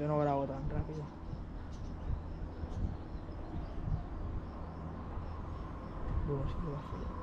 Yo no grabo tan rápido. Luego sí que va a fallar.